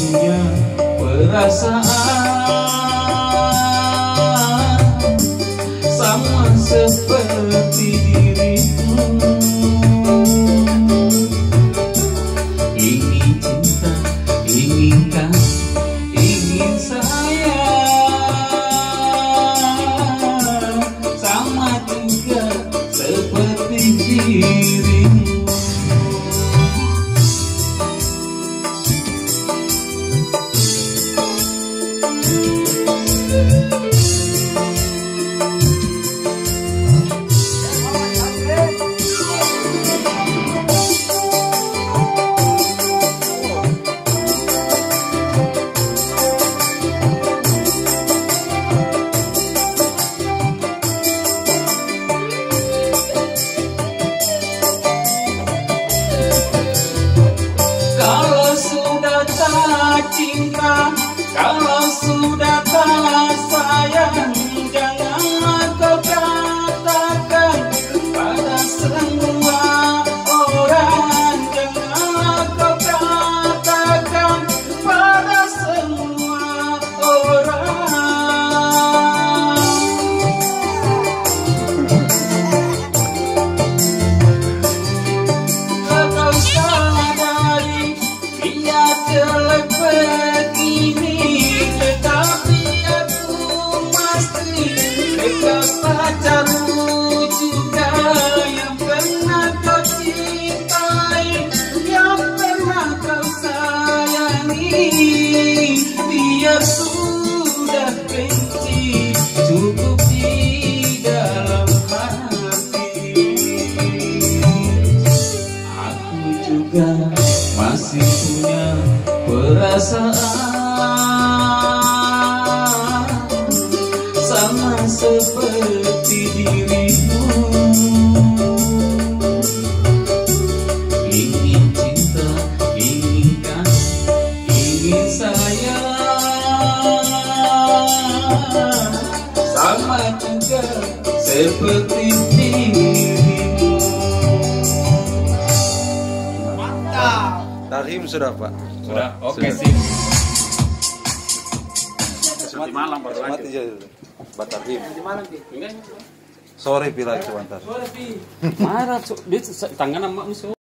punya perasaan sama seperti dirimu. Ingin cinta, inginkan, ingin sayang sama juga seperti dirimu. Kalau sudah tak cinta, kalau sudah tak sayang, jangan kau katakan pada semua orang. Jangan kau katakan pada semua orang. Kau sadari dia jelek begini, tetapi aku pasti dekat pacarmu juga yang pernah kau cintai, yang pernah kau sayangi. Biar sudah benci, cukup di dalam hati. Aku juga masih punya perasaan sama seperti dirimu. Ingin cinta, inginkan, ingin sayang sama juga seperti dirimu. Tarhim sudah Pak? Sudah, oke Sudah. sih. Mati malam baru Mati aja. aja. Batarhim. Di malam Pi. Sore bilang sebentar. Marah, dia tangan sama musuh.